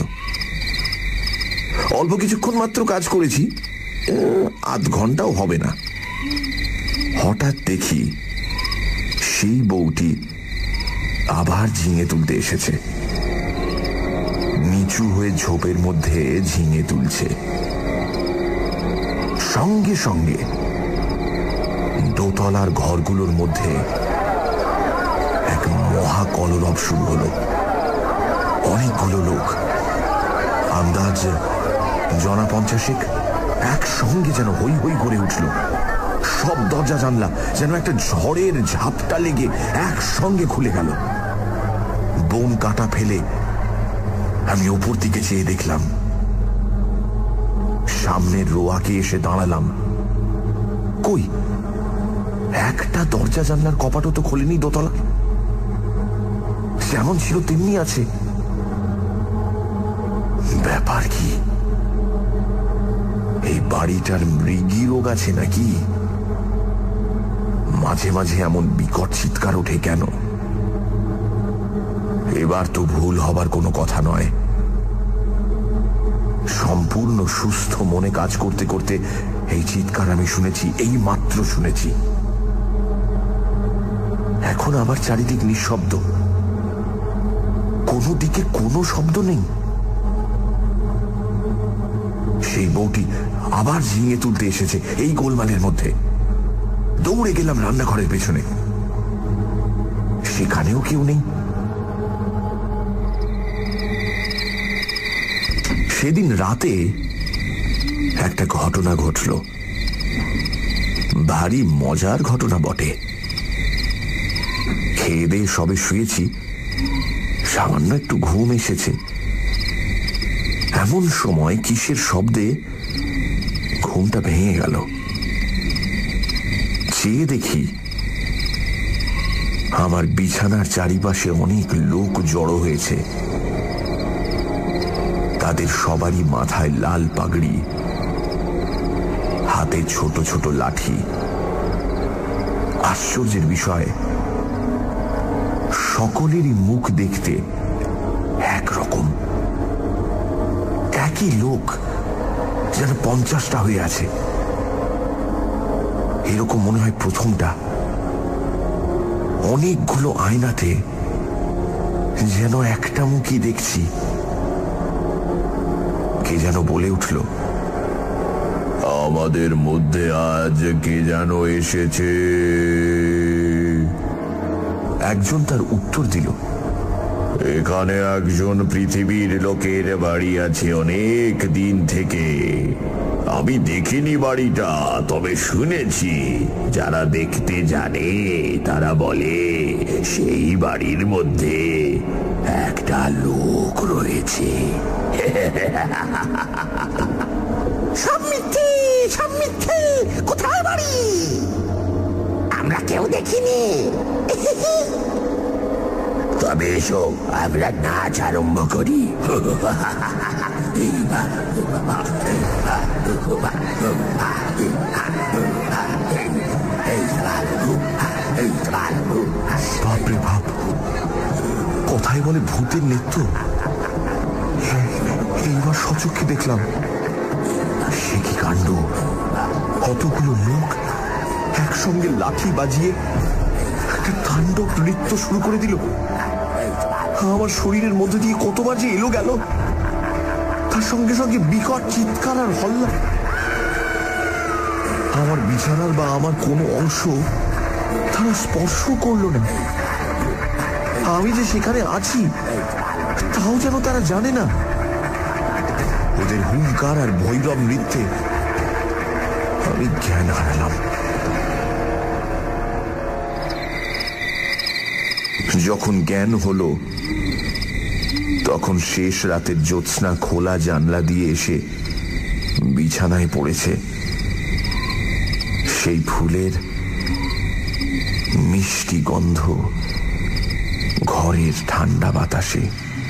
অল্প কিছুক্ষণ মাত্র কাজ করেছি, আধ ঘন্টাও হবে না। হঠাৎ দেখি সেই বউটি আবার ঝিঙে তুলতে এসেছে। নিচু হয়ে ঝোপের মধ্যে ঝিঙে তুলছে। সঙ্গে সঙ্গে দোতলার ঘরগুলোর মধ্যে এক মহা কলরব শুরু হলো। অনেকগুলো লোক, আন্দাজ 50 একসঙ্গে যেন হই হই করে উঠল। সব দরজা জানলা যেন একটা ঝড়ের ঝাপটা লেগে একসঙ্গে খুলে গেল। বোম কাটা ফেলে আমি ওপর দিকে চেয়ে দেখলাম। সামনের রোয়াকে এসে দাঁড়ালাম। কই, একটা দরজা জানলার কপাটও তো খোলেনি দোতলা, যেমন ছিল তেমনি আছে। ব্যাপার কি? এই বাড়িটার মৃগী রোগ আছে নাকি? মাঝে মাঝে এমন বিকট চিৎকার ওঠে কেন? এবার তো ভুল হবার কোনো কথা নয়। সম্পূর্ণ সুস্থ মনে কাজ করতে করতে এই চিৎকার আমি শুনেছি, এই মাত্র শুনেছি। এখন আবার চারিদিক নিঃশব্দ, কোনো দিকে কোনো শব্দ নেই। সেই বউটি আবার ঝিঙে তুলতে এসেছে এই গোলমালের মধ্যে। দৌড়ে গেলাম রান্নাঘরের পেছনে, সেখানেও কেউ নেই। সেদিন রাতে একটা ঘটনা ঘটল, ভারী মজার ঘটনা বটে। খেয়ে দিয়ে সবে শুয়েছি, সামান্য একটু ঘুম এসেছে। এমন সময় কিসের শব্দে ঘুমটা ভেঙে গেল। চেয়ে দেখি আমার বিছানার চারিপাশে অনেক লোক জড়ো হয়েছে। তাদের সবারই মাথায় লাল পাগড়ি, হাতে ছোট ছোট লাঠি। আশ্চর্যের বিষয়, সকলেরই মুখ দেখতে একরকম। একই লোক, যেন 50টা হয়ে আছে। এরকম মনে হয় প্রথমটা। অনেকগুলো আয়নাতে যেন একটা মুখই দেখছি। কে যেন বলে উঠল, আমাদের মধ্যে আজ কে যেন এসেছে। একজন তার উত্তর দিল, এখানে একজন পৃথিবীর লোকের বাড়ি আছে অনেক দিন থেকে। আমি দেখিনি বাড়িটা, তবে শুনেছি। যারা দেখতে জানে তারা বলে সেই বাড়ির মধ্যে একটা লোক রয়েছে। সব মিথ্যে, সব মিথ্যে। কোথায় বাড়ি? আমরা কেউ দেখিনি। তবে এসো আমরা নাচ আরম্ভ করি। বাপরে বাপ, কথাই বলে ভূতের নৃত্য। এইবার সচক্ষে দেখলাম, সে কি কাণ্ড! কতগুলো লোক একসঙ্গে লাঠি বাজিয়ে একটা তাণ্ডব নৃত্য শুরু করে দিল। আমার শরীরের মধ্যে দিয়ে কতবার যে এলো গেল, তার সঙ্গে সঙ্গে বিকট চিৎকার আর হল্লা। আমার বিছানার বা আমার কোনো অংশ তারা স্পর্শ করলো না। আমি যে সেখানে আছি তাও যেন তারা জানে না। ওদের হুঙ্কার আর ভৈরব নৃত্যে আমি জ্ঞান হারালাম। যখন জ্ঞান হলো, তখন শেষ রাতের জ্যোৎস্না খোলা জানলা দিয়ে এসে বিছানায় পড়েছে। সেই ফুলের মিষ্টি গন্ধ ঘরের ঠান্ডা বাতাসে।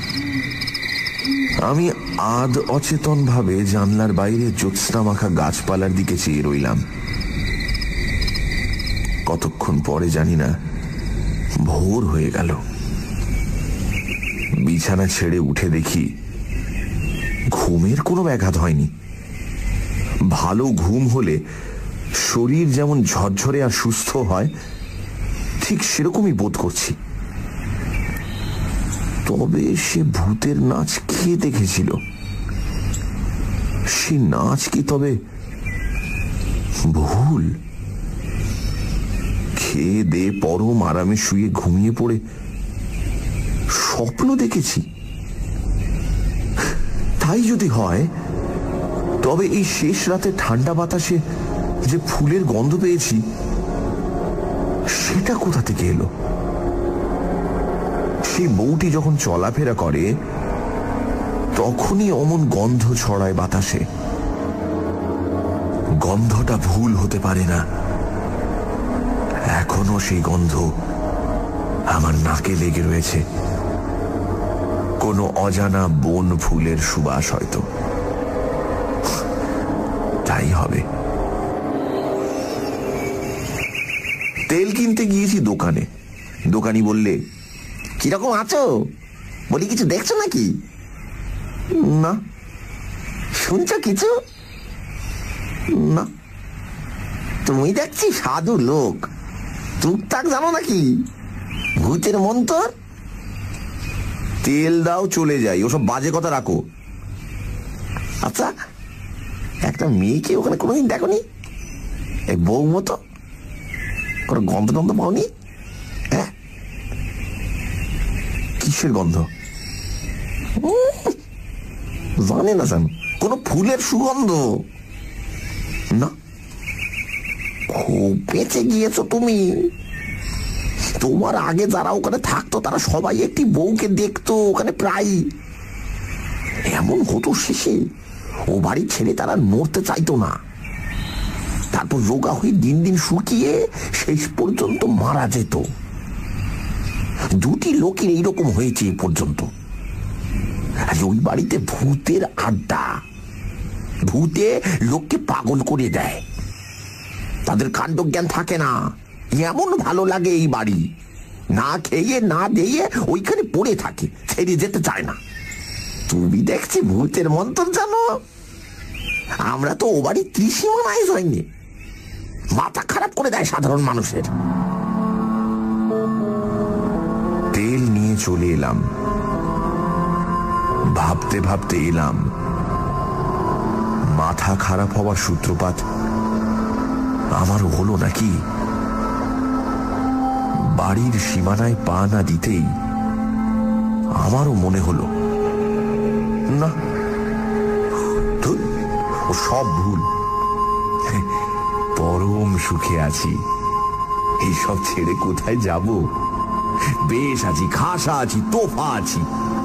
আমি আধ অচেতন ভাবে জানলার বাইরে জ্যোৎস্না মাখা গাছপালার দিকে চেয়ে রইলাম। কতক্ষণ পরে জানি না ভোর হয়ে গেল। বিছানা ছেড়ে উঠে দেখি ঘুমের কোনো ব্যাঘাত হয়নি। ভালো ঘুম হলে শরীর যেমন ঝরঝরে আর সুস্থ হয়, ঠিক সেরকমই বোধ করছি। তবে সে ভূতের নাচ কে দেখেছিল? সে নাচ কি তবে ভুল? খেয়ে দে পরম আরামে শুয়ে ঘুমিয়ে পড়ে স্বপ্ন দেখেছি? তাই যদি হয়, তবে এই শেষ রাতে ঠান্ডা বাতাসে যে ফুলের গন্ধ পেয়েছি, সেটা কোথা থেকে এলো? সেই বউটি যখন চলাফেরা করে, তখনই অমন গন্ধ ছড়ায় বাতাসে। গন্ধটা ভুল হতে পারে না। এখনো সেই গন্ধ আমার নাকে লেগে রয়েছে। কোনো অজানা বন ফুলের সুবাস হয়তো। তাই হবে। তেল কিনতে গিয়েছি দোকানে। দোকানি বললে, কিরকম আছো? বলি, কিছু দেখছো নাকি? না। শুনছো কিছু? না। তুমি দেখছি সাধু লোক, টুকটাক জানো নাকি ভূতের মন্তর? তেল দাও, চলে যাই, ওসব বাজে কথা রাখো। আচ্ছা, একটা মেয়েকে ওখানে কোনোদিন দেখোনি? এক বউ মতো কোনো গন্ধ টন্ধ পাওনি? হ্যাঁ, কিসের গন্ধ? জানে না জান, কোন ফুলের সুগন্ধ? না। খুব বেঁচে গিয়েছো তুমি। তোমার আগে যারা ওখানে থাকতো তারা সবাই একটি বউকে দেখতো ওখানে প্রায়। এমন হতো শেষে ও বাড়ি ছেড়ে তারা নড়তে চাইতো না। তারপর রোগা হয়ে দিন দিন শুকিয়ে শেষ পর্যন্ত মারা যেত। দুটি লোকের এইরকম হয়েছে এ পর্যন্ত। ওই বাড়িতে ভূতের আড্ডা। ভূতে লোককে পাগল করে দেয়। তাদের কাণ্ডজ্ঞান থাকে না। এমন ভালো লাগে এই বাড়ি, না খেয়ে না দিয়ে ওইখানে পড়ে থাকে, ছেড়ে যেতে চায় না। তুমি দেখছি ভূতের মন্তর জানো। আমরা তো ও বাড়ি ত্রিসীমানায় হয়নি। মাথা খারাপ করে দেয় সাধারণ মানুষের। তেল নিয়ে চলে এলাম। ভাবতে ভাবতে এলাম, মাথা খারাপ হওয়ার সূত্রপাত আমারও হলো নাকি? বাড়ির সীমানায় পা না দিতেই আমারও মনে হলো, না, ও সব ভুল। পরম সুখে আছি, এইসব ছেড়ে কোথায় যাব? বেশ আছি, খাসা আছি, তোফা আছি।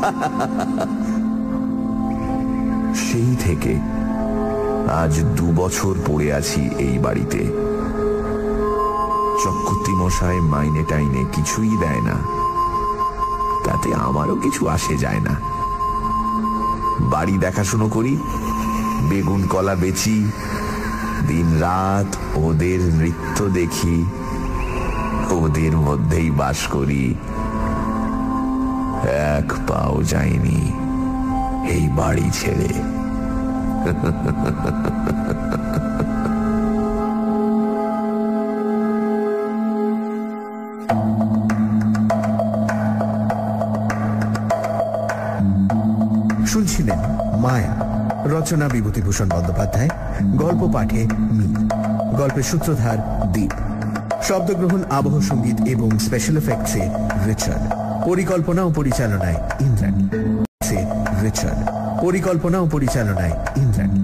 সেই থেকে আজ 2 বছর পড়ে আছি এই বাড়িতে। চক্রবর্তী মশাই মাইনে টাইনে কিছুই দেয় না, তাতে আমারও কিছু আসে যায় না। বাড়ি দেখাশুনো করি, বেগুন কলা বেচি, দিন রাত ওদের নৃত্য দেখি, ওদের মধ্যেই বাস করি। এক পাও যায়নি এই বাড়ি ছেড়ে। শুনছিলেন মায়া, রচনা বিভূতিভূষণ বন্দ্যোপাধ্যায়, গল্প পাঠে মীর, গল্পের সূত্রধার দীপ, শব্দগ্রহণ, আবহ সঙ্গীত এবং স্পেশাল এফেক্টসে রিচার্ড, পরিকল্পনা ও পরিচালনায় ইন্দ্রাণী, পরিকল্পনা ও পরিচালনায় ইন্দ্রাণী।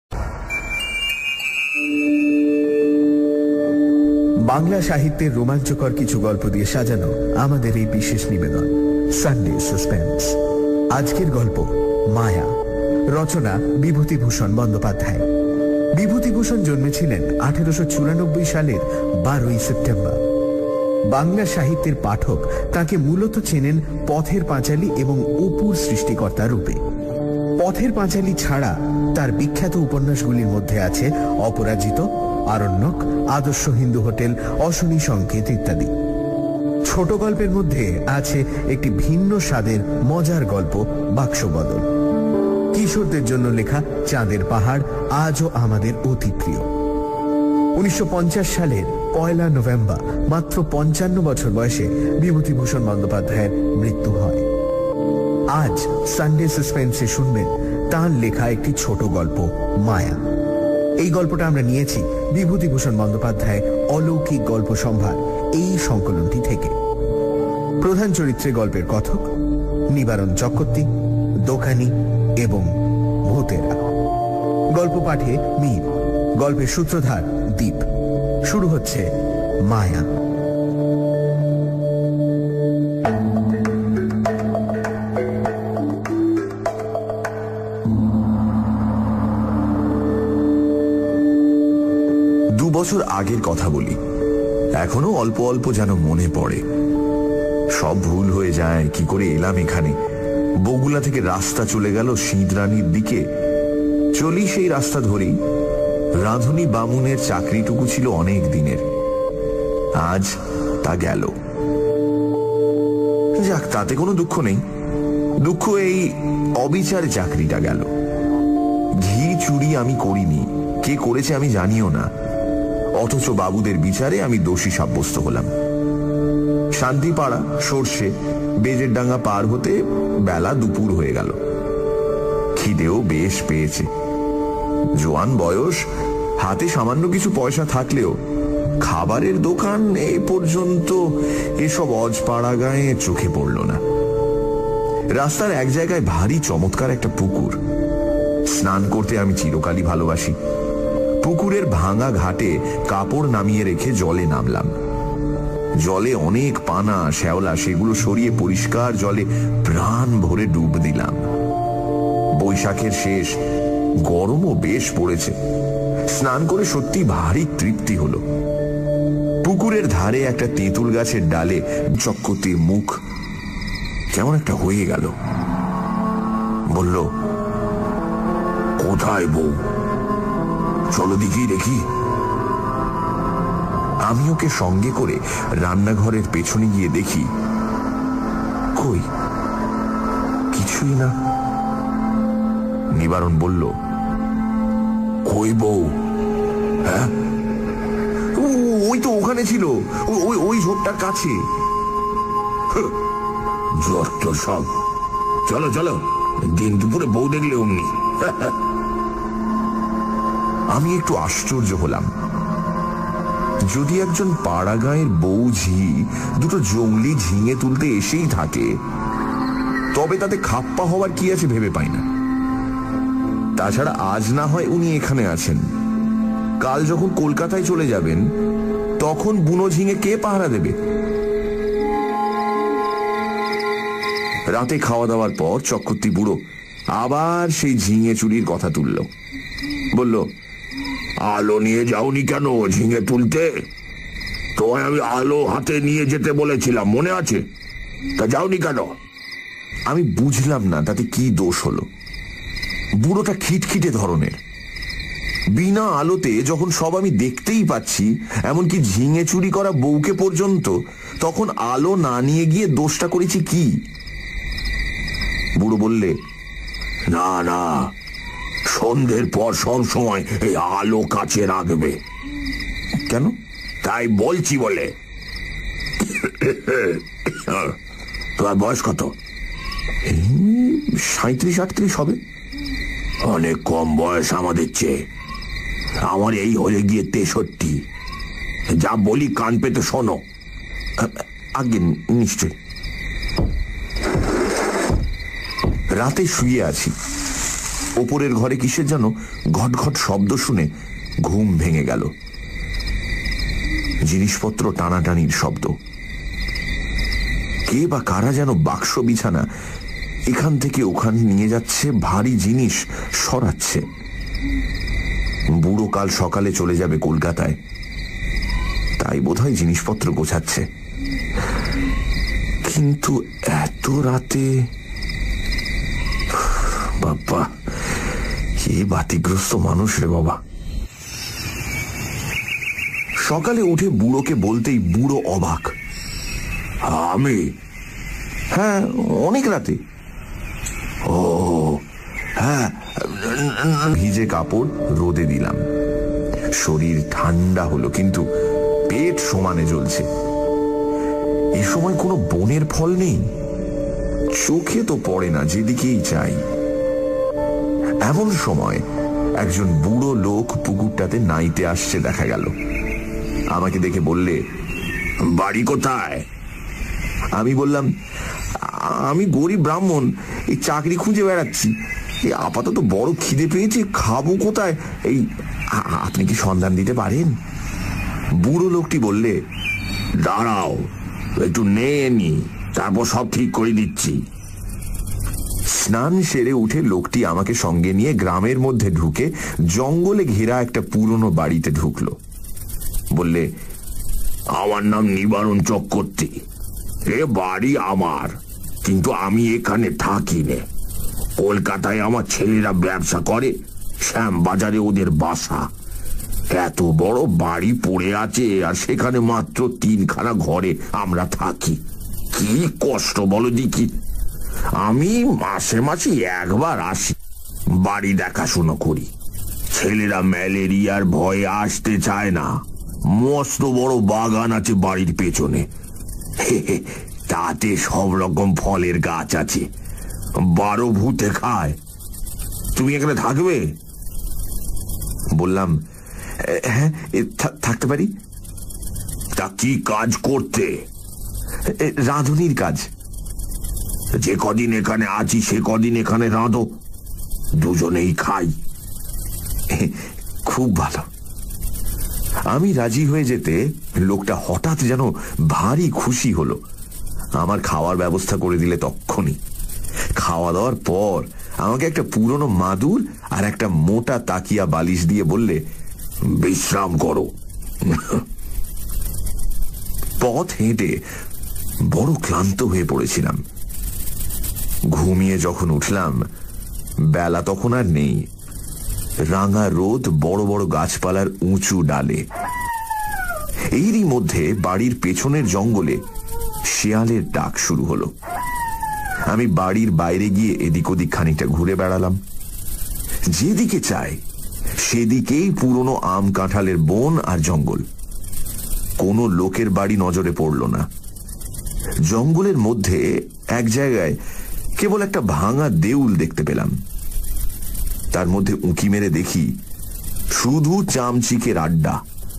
বাংলা সাহিত্যের রোমাঞ্চকর কিছু গল্প দিয়ে সাজানো আমাদের এই বিশেষ নিবেদন সানডে সাসপেন্স। আজকের গল্প মায়া, রচনা বিভূতিভূষণ বন্দ্যোপাধ্যায়। বিভূতিভূষণ জন্মেছিলেন 1894 সালের 12 সেপ্টেম্বর। বাংলা সাহিত্যের পাঠক তাকে মূলত চেনেন পথের পাঁচালী এবং অপুর সৃষ্টিকর্তা রূপে। পথের পাঁচালী ছাড়া তার বিখ্যাত উপন্যাসগুলির মধ্যে আছে অপরাজিত, আরণ্যক, আদর্শ হিন্দু হোটেল, অশনি সংকেত ইত্যাদি। ছোট গল্পের মধ্যে আছে একটি ভিন্ন স্বাদের মজার গল্প বাক্সবদল। কিশোরদের জন্য লেখা চাঁদের পাহাড় আজও আমাদের অতি প্রিয়। 1950 সালের 1 নভেম্বর মাত্র 55 বছর বয়সে বিভূতিভূষণ বন্দ্যোপাধ্যায়ের মৃত্যু হয়। আজ সানডে সাসপেন্সে শুনবেন তাঁর লেখা একটি ছোট গল্প মায়া। এই গল্পটা আমরা নিয়েছি বিভূতিভূষণ বন্দ্যোপাধ্যায় অলৌকিক গল্প সম্ভার এই সংকলনটি থেকে। প্রধান চরিত্রে গল্পের কথক নিবারণ চক্রবর্তী, দোকানি এবং ভূতেরা। গল্প পাঠে মীর, গল্পের সূত্রধার দীপ। শুরু হচ্ছে মায়া। বছর আগের কথা বলি, এখনো অল্প অল্প যেন মনে পড়ে। সব ভুল হয়ে যায়, কি করে এলাম এখানে। বগুলা থেকে রাস্তা চলে গেল সিঁদরানির দিকে। চলি সেই রাস্তা ধরেই। রাঁধুনি বামুনের চাকরিটুকু ছিল অনেক দিনের, আজ তা গেল। যাক, তাতে কোনো দুঃখ নেই। দুঃখ এই অবিচার চাকরিটা গেল। ঘি চুরি আমি করিনি, কে করেছে আমি জানিও না, অথচ বাবুদের বিচারে আমি দোষী সাব্যস্ত হলাম। শান্তিপাড়া সর্ষে বেজের ডাঙ্গা পার হতে বেলা দুপুর হয়ে গেল। খিদেও বেশ পেয়েছে। জোয়ান বয়স, হাতে সামান্য কিছু পয়সা থাকলেও খাবারের দোকান এ পর্যন্ত এসব অজপাড়া গায়ে চোখে পড়ল না। রাস্তার এক জায়গায় ভারী চমৎকার একটা পুকুর। স্নান করতে আমি চিরকালই ভালোবাসি। পুকুরের ভাঙা ঘাটে কাপড় নামিয়ে রেখে জলে নামলাম। জলে অনেক পানা শ্যাওলা, সেগুলো সরিয়ে পরিষ্কার জলে প্রাণ ভরে ডুব দিলাম। বৈশাখের শেষ, গরমও বেশ পড়েছে। স্নান করে সত্যি ভারী তৃপ্তি হলো। পুকুরের ধারে একটা তেঁতুল গাছের ডালে চক্রবর্তীর মুখ কেমন একটা হয়ে গেল। বলল, কোথায় বউ? চলো দেখি দেখি। আমি ওকে সঙ্গে করে রান্নাঘরের পেছনে গিয়ে দেখি, কই কিছুই না। নিবারণ বলল, কই বউ? হ্যাঁ, ওই তো ওখানে ছিল, ওই ঝোপটার কাছে। যত সব। চলো চলো, দিন দুপুরে বউ দেখলে অমনি। আমি একটু আশ্চর্য হলাম। যদি একজন পাড়া গাঁয়ের বউ ঝি দুটো জঙ্গলি ঝিঙে তুলতে এসেই থাকে, তবে তাতে খাপ্পা হওয়ার কি আছে ভেবে পাই না। তাছাড়া আজ না হয় উনি এখানে আছেন, কাল যখন কলকাতায় চলে যাবেন তখন বুনো ঝিঙে কে পাহারা দেবে? রাতে খাওয়া দাওয়ার পর চক্রবর্তী বুড়ো আবার সেই ঝিঙে চুরির কথা তুলল। বলল, আলো নিয়ে যাওনি কেন ঝিঙে তুলতে? তোমায় আমি আলো হাতে নিয়ে যেতে বলেছিলাম, মনে আছে? তা যাওনি কেন? আমি বুঝলাম না তাতে কি দোষ হলো। বুড়োটা খিটখিটে ধরনের। বিনা আলোতে যখন সব আমি দেখতেই পাচ্ছি, এমনকি ঝিঙে চুরি করা বউকে পর্যন্ত, তখন আলো না নিয়ে গিয়ে দোষটা করেছি কি? বুড়ো বললে, না না, সন্ধ্যের পর সব সময় এই আলো কাছে রাখবে। কেন? তাই বলছি বলে। তোমার বয়স কত? 37-38 হবে। অনেক কম বয়স আমাদের চেয়ে। আমার এই হলে গিয়ে 63। যা বলি কান পেতে শোনো। আগে নিশ্চয়। রাতে শুয়ে আছি। ওপরের ঘরে কিসের যেন ঘটঘট শব্দ শুনে ঘুম ভেঙে গেল। জিনিসপত্র টানাটানির শব্দ। কে বা কারা যেন বাক্স বিছানা এখান থেকে ওখান নিয়ে যাচ্ছে, ভারী জিনিস সরাচ্ছে। বুড়ো কাল সকালে চলে যাবে কলকাতায়, তাই বোধহয় জিনিসপত্র গোছাচ্ছে। কিন্তু এত রাতে, বাবা, কে বাতিগ্রস্ত মানুষ রে বাবা। সকালে উঠে বুড়োকে বলতেই বুড়ো অবাক। আমি? হ্যাঁ, অনেক রাতে। ও হ্যাঁ। ভিজে কাপড় রোদে দিলাম। শরীর ঠান্ডা হলো, কিন্তু পেট সমানে জ্বলছে। এ সময় কোনো বনের ফল নেই, চোখে তো পড়ে না যেদিকেই চাই। এমন সময় একজন বুড়ো লোক পুকুরটাতে নাইতে আসছে দেখা গেল। আমাকে দেখে বললে, বাড়ি কোথায়? আমি বললাম, আমি গরিব ব্রাহ্মণ, এই চাকরি খুঁজে বেড়াচ্ছি। আপাতত বড় খিদে পেয়েছে, খাবো কোথায়? এই আপনি কি সন্ধান দিতে পারেন? বুড়ো লোকটি বললে, দাঁড়াও, একটু নিয়ে নি, তারপর সব ঠিক করে দিচ্ছি। স্নান সেরে উঠে লোকটি আমাকে সঙ্গে নিয়ে গ্রামের মধ্যে ঢুকে জঙ্গলে ঘেরা একটা পুরনো বাড়িতে ঢুকলো। বললে, আমার নাম নিবারণ চক্রবর্তী। এ বাড়ি আমার, কিন্তু আমি এখানে থাকি নে। কলকাতায় আমার ছেলেরা ব্যবসা করে, শ্যামবাজারে ওদের বাসা। এত বড় বাড়ি পড়ে আছে, আর সেখানে মাত্র 3খানা ঘরে আমরা থাকি। কি কষ্ট বলো দেখি। আমি মাসে মাসে একবার আসি, বাড়ি দেখাশুনো করি। ছেলেরা ম্যালেরিয়ার ভয়ে আসতে চায় না। মস্ত বড় বাগান আছে বাড়ির পেছনে, তাতে সব রকম ফলের গাছ আছে। 12 ভূতে খায়। তুমি এখানে থাকবে? বললাম, হ্যাঁ, থাকতে পারি। তা কি কাজ করতে? রাঁধুনির কাজ। যে কদিন এখানে আছি সে কদিন এখানে রাঁধো, দুজনেই খাই। খুব ভালো। আমি রাজি হয়ে যেতে লোকটা হঠাৎ যেন ভারী খুশি হলো। আমার খাওয়ার ব্যবস্থা করে দিলে তক্ষুনি। খাওয়া দাওয়ার পর আমাকে একটা পুরনো মাদুর আর একটা মোটা তাকিয়া বালিশ দিয়ে বললে, বিশ্রাম করো। পথ হেঁটে বড় ক্লান্ত হয়ে পড়েছিলাম। ঘুমিয়ে যখন উঠলাম, বেলা তখন আর নেই। রাঙা রোদ বড় বড় গাছপালার উঁচু ডালে। এরই মধ্যে বাড়ির পেছনের জঙ্গলে শেয়ালের ডাক শুরু হলো। আমি বাড়ির বাইরে গিয়ে এদিক ওদিক খানিকটা ঘুরে বেড়ালাম। যেদিকে চাই সেদিকেই পুরনো আম কাঁঠালের বন আর জঙ্গল। কোনো লোকের বাড়ি নজরে পড়ল না। জঙ্গলের মধ্যে এক জায়গায় কেবল একটা ভাঙা দেউল দেখতে পেলাম। তার মধ্যে উঁকি মেরে দেখি শুধু চামচিকের আড্ডা।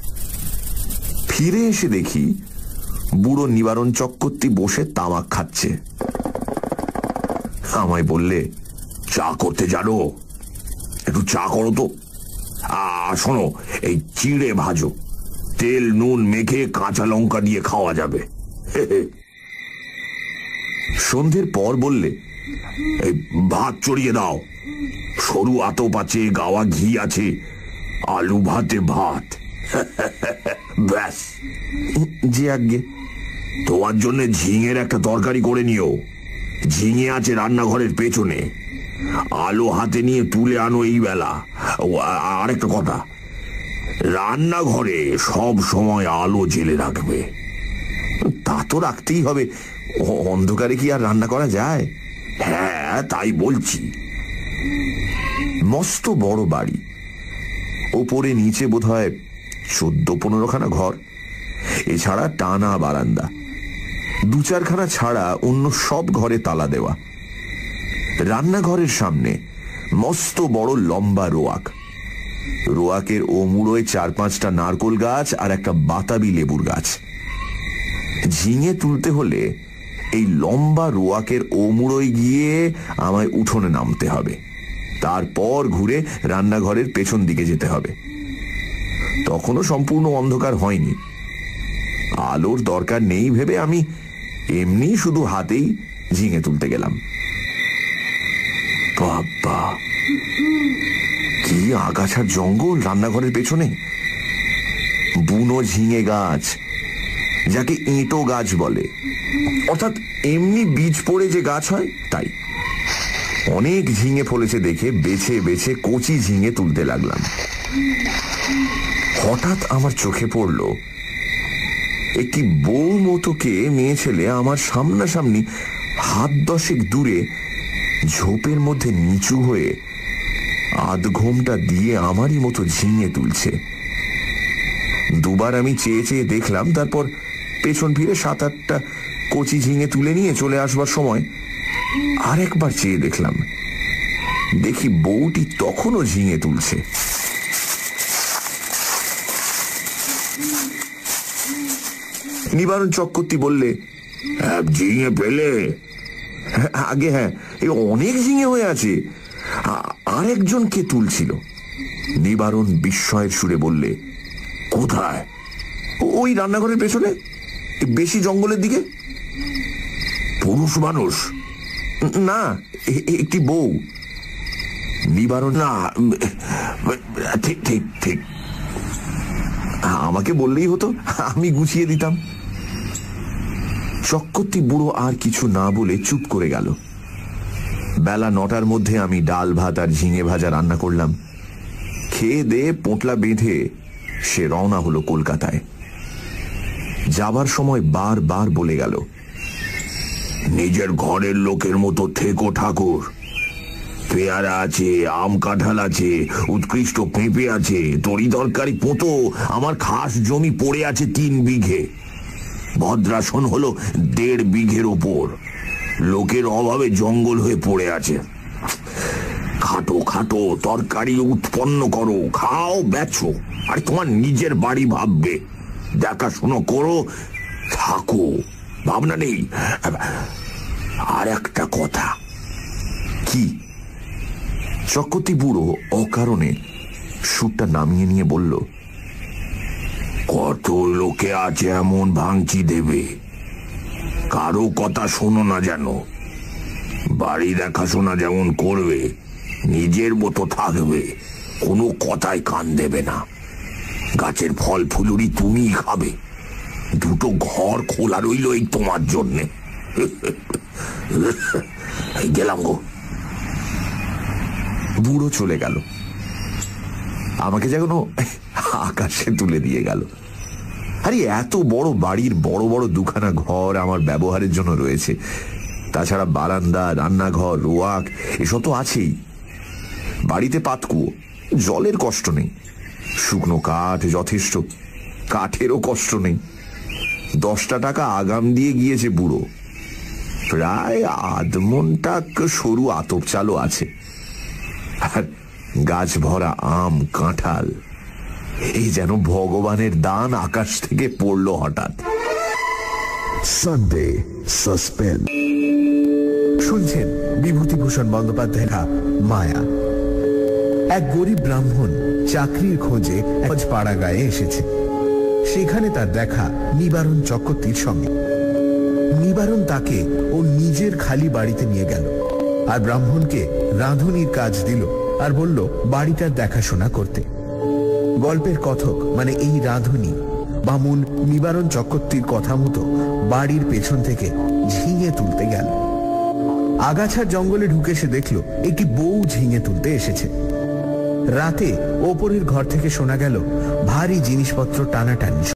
ফিরে এসে দেখি বুড়ো নিবারণ চক্রবর্তী বসে তামাক খাচ্ছে। আমায় বললে, চা করতে জানো? একটু চা করো তো। শোনো, এই চিড়ে ভাজো, তেল নুন মেখে কাঁচা লঙ্কা দিয়ে খাওয়া যাবে। সন্ধ্যের পর বললে, এই ভাত চড়িয়ে দাও, সরু আতপ আছে, গাওয়া ঘি আছে, আলু ভাতে ভাত, ব্যাস, যে আজ্ঞে। তোমার জন্য ঝিঙের একটা তরকারি করে নিও। ঝিঙে আছে রান্নাঘরের পেছনে, আলো হাতে নিয়ে তুলে আনো এই বেলা। আরেকটা কথা, রান্নাঘরে সব সময় আলো জেলে রাখবে। তা তো রাখতেই হবে, অন্ধকারে কি আর রান্না করা যায়? হ্যাঁ, তাই বলছি। মস্ত বড় বাড়ি, ওপরে নিচে বোধহয় 14-15 খানা ঘর, এছাড়া টানা বারান্দা। 2-4 খানা ছাড়া অন্য সব ঘরে তালা দেওয়া। রান্নাঘরের সামনে মস্ত বড় লম্বা রোয়াক, রোয়াকের ও মুড়োয় 4-5টা নারকোল গাছ আর একটা বাতাবি লেবুর গাছ। ঝিঙে তুলতে হলে এই লম্বা রোয়াকের ও মুড়োয় গিয়ে আমায় উঠোনে নামতে হবে, তারপর ঘুরে রান্নাঘরের পেছন দিকে যেতে হবে। তখনও সম্পূর্ণ অন্ধকার হয়নি। আলোর দরকার নেই ভেবে আমি এমনি শুধু হাতেই ঝিঙে তুলতে গেলাম। বাবা, কি আগাছার জঙ্গল রান্নাঘরের পেছনে! বুনো ঝিঙে গাছ, যাকে এঁটো গাছ বলে, অর্থাৎ এমনি বীজ পড়ে যে গাছ হয় তাই। অনেক ঝিঙে ফলেছে দেখে বেছে বেছে কচি ঝিঙে তুলতে লাগলাম। হঠাৎ আমার চোখে পড়ল একটি বউ মতোকে মেয়ে ছেলে আমার সামনাসামনি 10 দূরে ঝোপের মধ্যে নিচু হয়ে আধঘোমটা দিয়ে আমারই মতো ঝিঙে তুলছে। দুবার আমি চেয়ে চেয়ে দেখলাম, তারপর পেছন ফিরে 7-8টা কচি ঝিঙে তুলে নিয়ে চলে আসবার সময় আরেকবার চেয়ে দেখলাম, দেখি বউটি তখনও ঝিঙে তুলছে। নিবারণ চক্রবর্তী বললে, ঝিঙে পেলে? আগে হ্যাঁ, এই অনেক ঝিঙে হয়ে আছে। আরেকজন কে তুলছিল? নিবারণ বিস্ময়ের সুরে বললে, কোথায়? ওই রান্নাঘরের পেছনে, বেশি জঙ্গলের দিকে। পুরুষ মানুষ? না, একটি বউ। নিবারণ, না, ঠিক ঠিক ঠিক। আমাকে বললেই হতো, আমি গুছিয়ে দিতাম। চক্রবর্তী বুড়ো আর কিছু না বলে চুপ করে গেল। বেলা 9টার মধ্যে আমি ডাল ভাত আর ঝিঙে ভাজা রান্না করলাম। খেয়ে দিয়ে পোঁটলা বেঁধে সে রওনা হলো কলকাতায়। যাবার সময় বারবার বলে গেল, নিজের ঘরের লোকের মতো থেকো ঠাকুর। পেয়ারা আছে, আম কাঁঠাল আছে, উৎকৃষ্ট পেঁপে আছে, তরি তরকারি পোঁতো আমার খাস জমি পড়ে আছে 3 বিঘে। ভদ্রাসন হলো 1.5 বিঘের ওপর। লোকের অভাবে জঙ্গল হয়ে পড়ে আছে। খাটো খাটো তরকারি উৎপন্ন করো, খাও, বেচো, আর তোমার নিজের বাড়ি ভাববে, দেখাশুনো করো, থাকো, ভাবনা নেই। আর একটা কথা। কি? চক্রবর্তী বুড়ো অকারণে সুরটা নামিয়ে নিয়ে বলল, কত লোকে আছে এমন ভাঙচি দেবে, কারো কথা শোনো না যেন। বাড়ি দেখাশোনা যেমন করবে, নিজের মতো থাকবে, কোনো কথায় কান দেবে না। গাছের ফল ফুলুরি তুমিই খাবে, 2টো ঘর খোলা রইল এই তোমার জন্যে। গেলাম গো। বুড়ো চলে গেল, আমাকে যেন আকাশে তুলে দিয়ে গেল। আরে এত বড় বাড়ির বড় বড় 2খানা ঘর আমার ব্যবহারের জন্য রয়েছে, তাছাড়া বারান্দা, রান্নাঘর, রোয়াক এসব তো আছেই। বাড়িতে পাতকুয়ো, জলের কষ্ট নেই, শুকনো কাঠ যথেষ্ট, কাঠেরও কষ্ট নেই। 10টা টাকা আগাম দিয়ে গিয়েছে বুড়ো, প্রায় 1/2 মণ সরু আতপ চালও আছে, আর গাছ ভরা আম কাঁঠাল। এই যেন ভগবানের দান আকাশ থেকে পড়লো হঠাৎ। সানডে সাসপেন্স শুনছেন বিভূতিভূষণ বন্দ্যোপাধ্যায়ের মায়া। এক গরিব ব্রাহ্মণ চাকরির খোঁজে আজ পাড়াগাঁয়ে এসেছে। সেখানে তার দেখা নিবারণ চক্রবর্তীর সঙ্গে। নিবারণ তাকে ও নিজের খালি বাড়িতে নিয়ে গেল, আর ব্রাহ্মণকে রাঁধুনির কাজ দিল, আর বলল বাড়িটার দেখাশোনা করতে। গল্পের কথক মানে এই রাঁধুনি বামুন নিবারণ চক্রবর্তীর কথা মতো বাড়ির পেছন থেকে ঝিঙে তুলতে গেল। আগাছার জঙ্গলে ঢুকে সে দেখল একটি বউ ঝিঙে তুলতে এসেছে। রাতে ওপরের ঘর থেকে শোনা গেল ভারী জিনিসপত্র টানাটানি।